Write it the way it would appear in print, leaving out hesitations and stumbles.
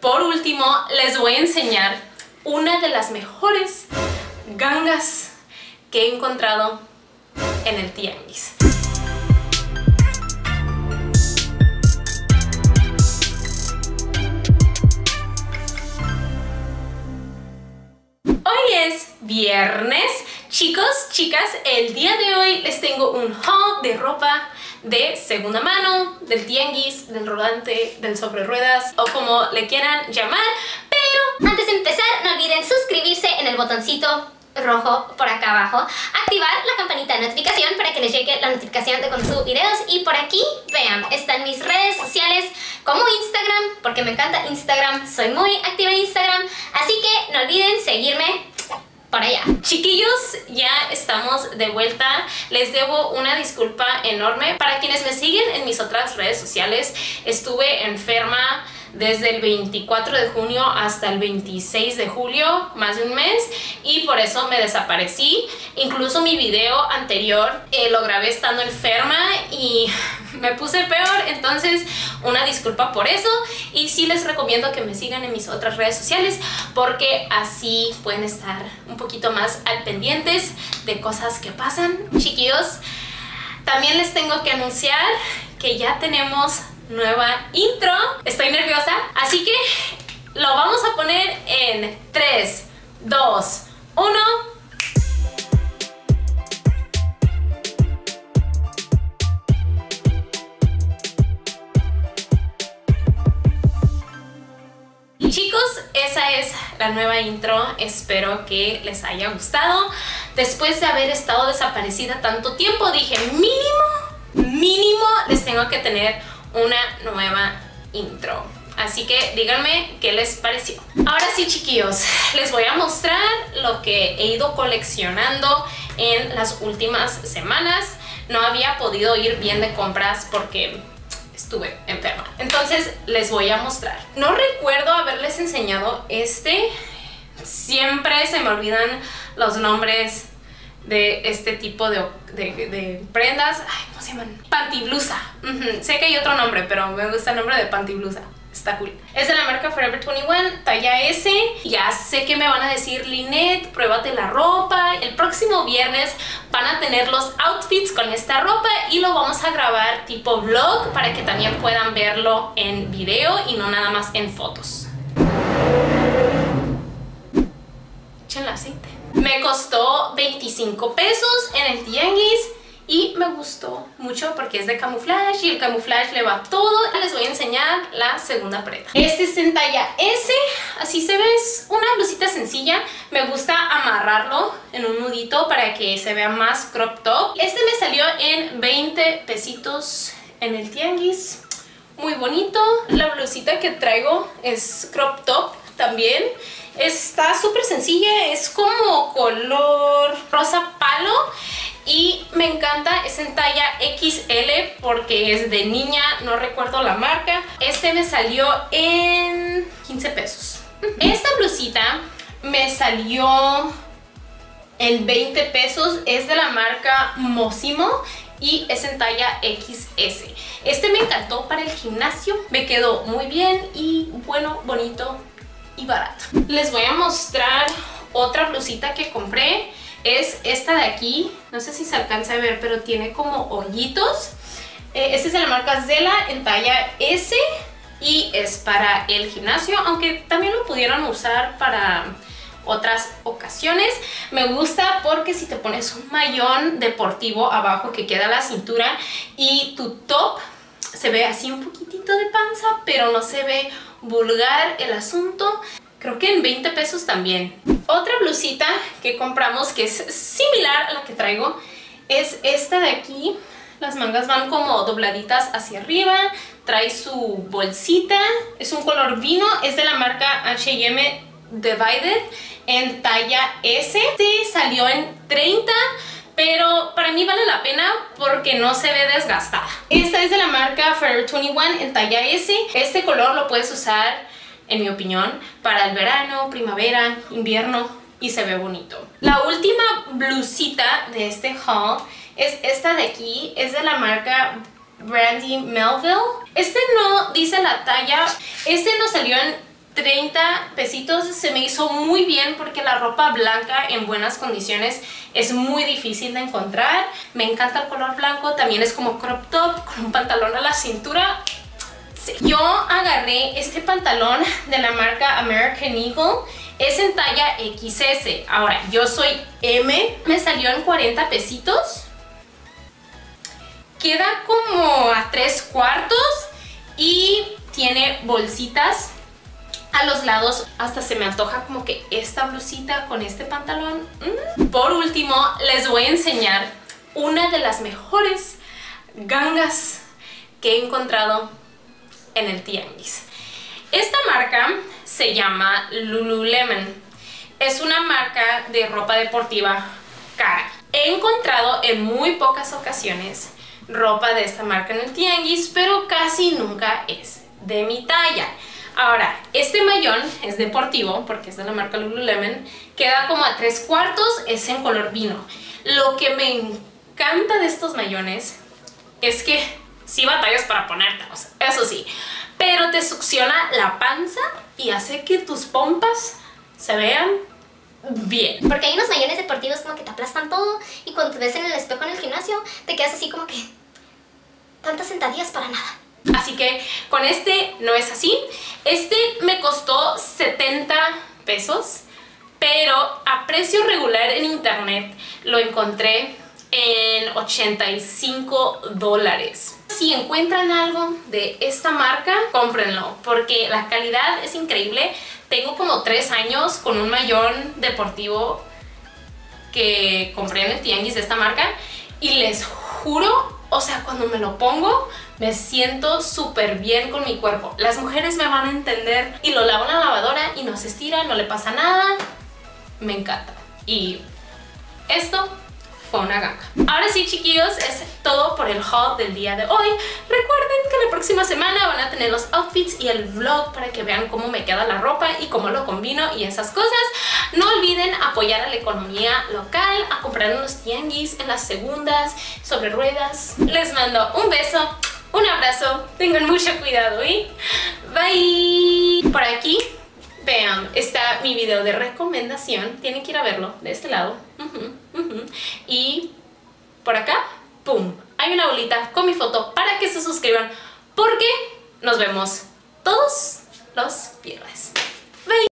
por último les voy a enseñar una de las mejores gangas que he encontrado en el tianguis. Hoy es viernes. Chicos, chicas, el día de hoy les tengo un haul de ropa de segunda mano, del tianguis, del rodante, del sobre ruedas o como le quieran llamar. Pero antes de empezar, no olviden suscribirse en el botoncito rojo por acá abajo, activar la campanita de notificación para que les llegue la notificación de cuando subo videos, y por aquí, vean, están mis redes sociales como Instagram, porque me encanta Instagram, soy muy activa en Instagram, así que no olviden seguirme por allá. Chiquillos, ya estamos de vuelta. Les debo una disculpa enorme. Para quienes me siguen en mis otras redes sociales, estuve enferma desde el 24 de junio hasta el 26 de julio, más de un mes, y por eso me desaparecí. Incluso mi video anterior lo grabé estando enferma y me puse peor, entonces una disculpa por eso. Y sí les recomiendo que me sigan en mis otras redes sociales, porque así pueden estar un poquito más al pendientes de cosas que pasan. Chiquillos, también les tengo que anunciar que ya tenemos nueva intro. Estoy nerviosa, así que lo vamos a poner en 3, 2, 1. Y chicos, esa es la nueva intro. Espero que les haya gustado. Después de haber estado desaparecida tanto tiempo, dije mínimo les tengo que tener una nueva intro. Así que díganme qué les pareció. Ahora sí, chiquillos, les voy a mostrar lo que he ido coleccionando en las últimas semanas. No había podido ir bien de compras porque estuve enferma, entonces les voy a mostrar. No recuerdo haberles enseñado este. Siempre se me olvidan los nombres de este tipo de prendas. Ay, ¿cómo se llaman? Pantiblusa. Sé que hay otro nombre, pero me gusta el nombre de pantiblusa. Está cool. Es de la marca Forever 21, talla S. Ya sé que me van a decir, Lynette, pruébate la ropa. El próximo viernes van a tener los outfits con esta ropa y lo vamos a grabar tipo vlog para que también puedan verlo en video y no nada más en fotos. Échenle aceite. Me costó 25 pesos en el tianguis y me gustó mucho porque es de camuflaje y el camuflaje le va a todo. Les voy a enseñar la segunda prenda. Este es en talla S, así se ve, es una blusita sencilla. Me gusta amarrarlo en un nudito para que se vea más crop top. Este me salió en 20 pesitos en el tianguis. Muy bonito. La blusita que traigo es crop top también. Está súper sencilla, es como color rosa palo y me encanta. Es en talla XL porque es de niña, no recuerdo la marca. Este me salió en 15 pesos. Esta blusita me salió en 20 pesos, es de la marca Mossimo y es en talla XS. Este me encantó para el gimnasio, me quedó muy bien y bueno, bonito y barato. Les voy a mostrar otra blusita que compré. Es esta de aquí, no sé si se alcanza a ver, pero tiene como hoyitos. Este es de la marca Zella en talla S y es para el gimnasio, aunque también lo pudieron usar para otras ocasiones. Me gusta porque si te pones un mayón deportivo abajo que queda a la cintura y tu top se ve así un poquitito de panza, pero no se ve vulgar el asunto. Creo que en 20 pesos también. Otra blusita que compramos que es similar a la que traigo es esta de aquí. Las mangas van como dobladitas hacia arriba, trae su bolsita, es un color vino, es de la marca H&M Divided en talla S. Este salió en 30, pero para mí vale la pena porque no se ve desgastada. Esta es de la marca Forever 21 en talla S. Este color lo puedes usar, en mi opinión, para el verano, primavera, invierno y se ve bonito. La última blusita de este haul es esta de aquí, es de la marca Brandy Melville. Este no dice la talla, este nos salió en 30 pesitos. Se me hizo muy bien porque la ropa blanca en buenas condiciones es muy difícil de encontrar. Me encanta el color blanco, también es como crop top con un pantalón a la cintura. Sí. Yo agarré este pantalón de la marca American Eagle, es en talla XS. Ahora, yo soy M, me salió en 40 pesitos. Queda como a 3/4 y tiene bolsitas a los lados. Hasta se me antoja como que esta blusita con este pantalón. Por último, les voy a enseñar una de las mejores gangas que he encontrado en el tianguis. Esta marca se llama Lululemon. Es una marca de ropa deportiva cara. He encontrado en muy pocas ocasiones ropa de esta marca en el tianguis, pero casi nunca es de mi talla. Ahora, este mayón es deportivo porque es de la marca Lululemon, queda como a 3/4, es en color vino. Lo que me encanta de estos mayones es que sí batallas para ponértelos, eso sí, pero te succiona la panza y hace que tus pompas se vean bien. Porque hay unos mayones deportivos como que te aplastan todo y cuando te ves en el espejo en el gimnasio te quedas así como que tantas sentadillas para nada. Así que con este no es así. Este me costó 70 pesos, pero a precio regular en internet lo encontré en $85. Si encuentran algo de esta marca, cómprenlo porque la calidad es increíble. Tengo como 3 años con un mayón deportivo que compré en el tianguis de esta marca y les juro, o sea, cuando me lo pongo me siento súper bien con mi cuerpo. Las mujeres me van a entender. Y lo lavo en la lavadora y no se estira, no le pasa nada. Me encanta. Y esto fue una ganga. Ahora sí, chiquillos, es todo por el haul del día de hoy. Recuerden que la próxima semana van a tener los outfits y el vlog para que vean cómo me queda la ropa y cómo lo combino y esas cosas. No olviden apoyar a la economía local, a comprar en los tianguis, en las segundas, sobre ruedas. Les mando un beso, un abrazo, tengan mucho cuidado y bye. Por aquí, vean, está mi video de recomendación. Tienen que ir a verlo de este lado. Y por acá, ¡pum! Hay una bolita con mi foto para que se suscriban porque nos vemos todos los viernes.